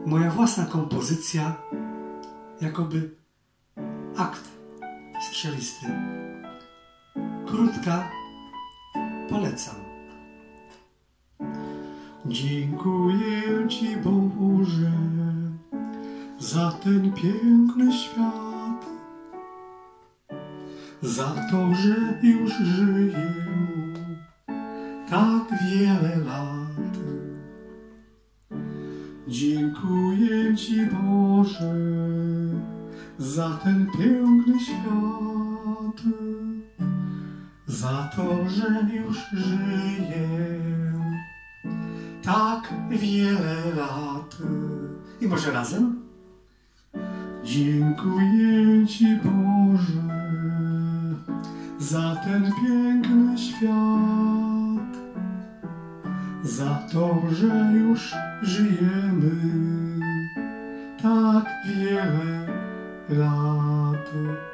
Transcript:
moja własna kompozycja, jakoby akt strzelisty. Krótka, polecam. Dziękuję Ci, Boże, za ten piękny świat, za to, że już żyję tak wiele lat. Dziękuję Ci, Boże, za ten piękny świat, za to, że już żyję tak wiele lat. I może razem? Dziękuję Ci, Boże, za ten piękny świat, za to, że już żyjemy tak wiele lat.